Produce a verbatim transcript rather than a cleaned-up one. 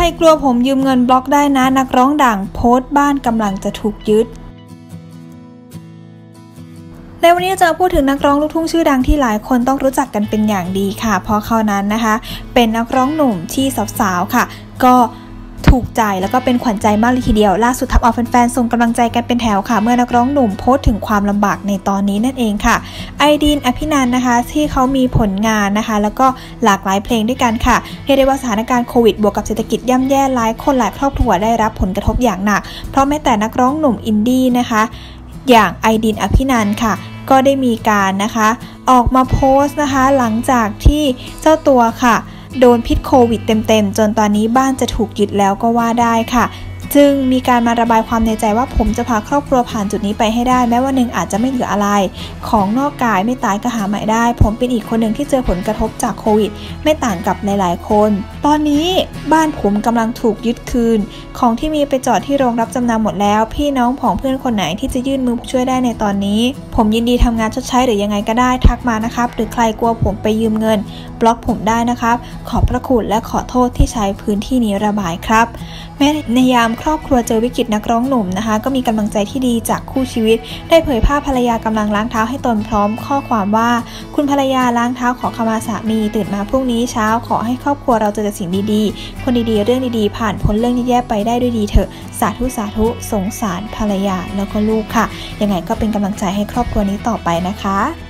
กลัวผมยืมเงินบล็อกได้นะนักร้องดังโพสต์บ้านกำลังจะถูกยึดในวันนี้จะพูดถึงนักร้องลูกทุ่งชื่อดังที่หลายคนต้องรู้จักกันเป็นอย่างดีค่ะเพราะเขานั้นนะคะเป็นนักร้องหนุ่มที่สาวๆค่ะก็ถูกใจแล้วก็เป็นขวัญใจมากเลยทีเดียวล่าสุดทำเอาแฟนๆส่งกำลังใจกันเป็นแถวค่ะเมื่อนักร้องหนุ่มโพสต์ถึงความลำบากในตอนนี้นั่นเองค่ะไอดีน อภินันท์นะคะที่เขามีผลงานนะคะแล้วก็หลากหลายเพลงด้วยกันค่ะเรียกได้ว่าสถานการณ์โควิดบวกกับเศรษฐกิจย่ำแย่หลายคนหลายครอบครัวได้รับผลกระทบอย่างหนักเพราะแม้แต่นักร้องหนุ่มอินดี้นะคะอย่างไอดีน อภินันท์ค่ะก็ได้มีการนะคะออกมาโพสต์นะคะหลังจากที่เจ้าตัวค่ะโดนพิษโควิดเต็มๆจนตอนนี้บ้านจะถูกยึดแล้วก็ว่าได้ค่ะจึงมีการมาระบายความในใจว่าผมจะพาครอบครัวผ่านจุดนี้ไปให้ได้แม้ว่าหนึ่งอาจจะไม่เหลืออะไรของนอกกายไม่ตายก็หาใหม่ได้ผมเป็นอีกคนหนึ่งที่เจอผลกระทบจากโควิดไม่ต่างกับหลายๆคนตอนนี้บ้านผมกำลังถูกยึดคืนของที่มีไปจอดที่โรงรับจำนำหมดแล้วพี่น้องของเพื่อนคนไหนที่จะยื่นมือช่วยได้ในตอนนี้ผมยินดีทำงานชดใช้หรือยังไงก็ได้ทักมานะครับหรือใครกลัวผมไปยืมเงินบล็อกผมได้นะครับขอบพระคุณและขอโทษที่ใช้พื้นที่นี้ระบายครับแม้ในยามครอบครัวเจอวิกฤตนักร้องหนุ่มนะคะก็มีกำลังใจที่ดีจากคู่ชีวิตได้เผยภาพภรรยากำลังล้างเท้าให้ตนพร้อมข้อความว่าคุณภรรยาล้างเท้าขอขมาสามีตื่นมาพรุ่งนี้เช้าขอให้ครอบครัวเราเจอแต่สิ่งดีๆคนดีๆเรื่องดีๆผ่านพ้นเรื่องแย่ๆไปได้ด้วยดีเถอะสาธุสาธุสงสารภรรยาแล้วก็ลูกค่ะยังไงก็เป็นกำลังใจให้ครอบครัวนี้ต่อไปนะคะ